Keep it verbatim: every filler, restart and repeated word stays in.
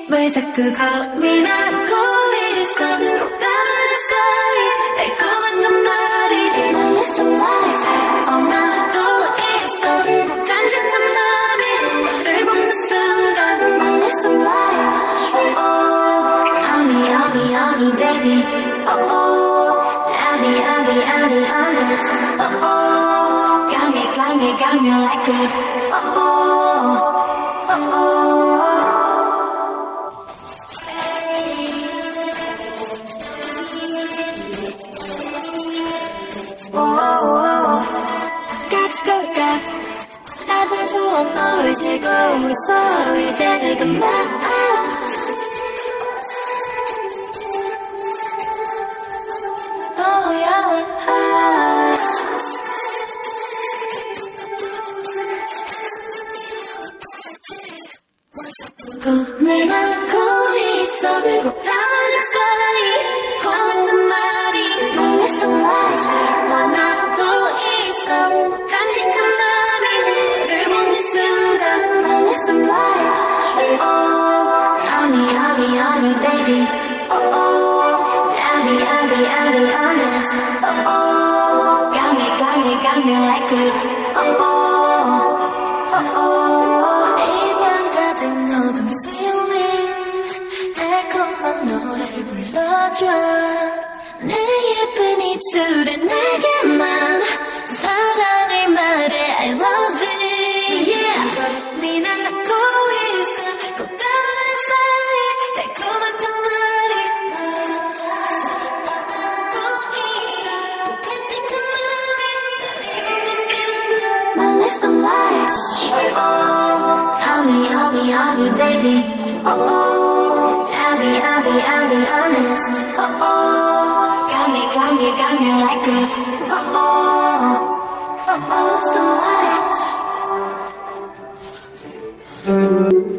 왜 자꾸 겁이 나고 있어 꽃다발 잎사이 달콤한 눈말이 My list of lies 뻔하고 있어 뭐 간직한 맘이 너를 보는 순간 My list of lies I'm me, I'm me, I'm me, baby oh, oh. I'll be, I'll be, I'll be honest oh, oh. Got me, got me, got me like a oh, oh, oh, oh. 같이 걸까 나도 좋아 널 지고 있어 이제 그만 고민하고 있어 꽃다발 잎사이 고맙단 말이 My list of lies 원하고 있어 간직한 맘이 너를 보는 순간 My list of lies I'm me, I'm me, I'm me, baby oh, oh. I'll be, I'll be, I'll be honest oh, oh. Got me, got me, got me like a oh, oh, oh, oh. 이만 가득 녹은 feeling 달콤한 노래를 불러줘 내 예쁜 입술에 내게만 사랑을 말해 I love it yeah 겁이 나고 있어 꽃다발 잎사이 달콤한 눈물이 사랑하고 있어 깜찍한 맘이 너를 보는 순간 My list of lies I'm me, I'm me, I'm me, baby oh, oh. I'll be, I'll be, I'll be honest oh, oh. Got me, got me, got me like a oh, oh, oh, oh. List of lights